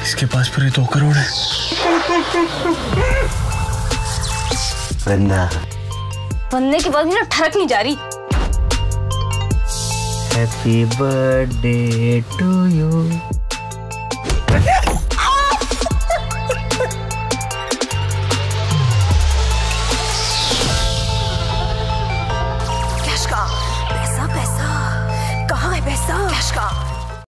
इसके पास पूरे 2 करोड़ है। वंदा बनने के बाद भी ना ठरक नहीं जा रही। Happy birthday to you.